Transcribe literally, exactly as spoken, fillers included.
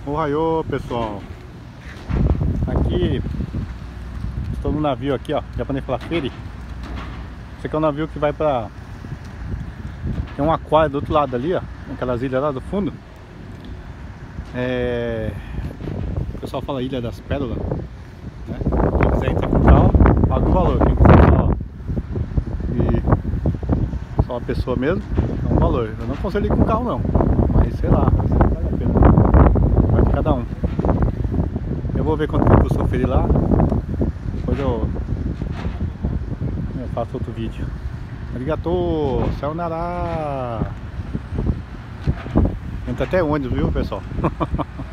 Ohayô, pessoal. Aqui estou no navio aqui, ó, japonês pela Feri. Esse aqui é um navio que vai pra... Tem um aquário do outro lado ali, ó, aquelas ilhas lá do fundo. É... O pessoal fala Ilha das Pérolas, né? Quem quiser entrar com carro, paga o valor. Quem quiser só e só a pessoa mesmo, é um valor. Eu não aconselho ir com carro não, mas sei lá, vale a pena. Vai de cada um. Eu vou ver quanto que custa o Feri lá. Depois eu, eu faço outro vídeo. Arigatou, sayonara. Entra até ônibus, viu, pessoal?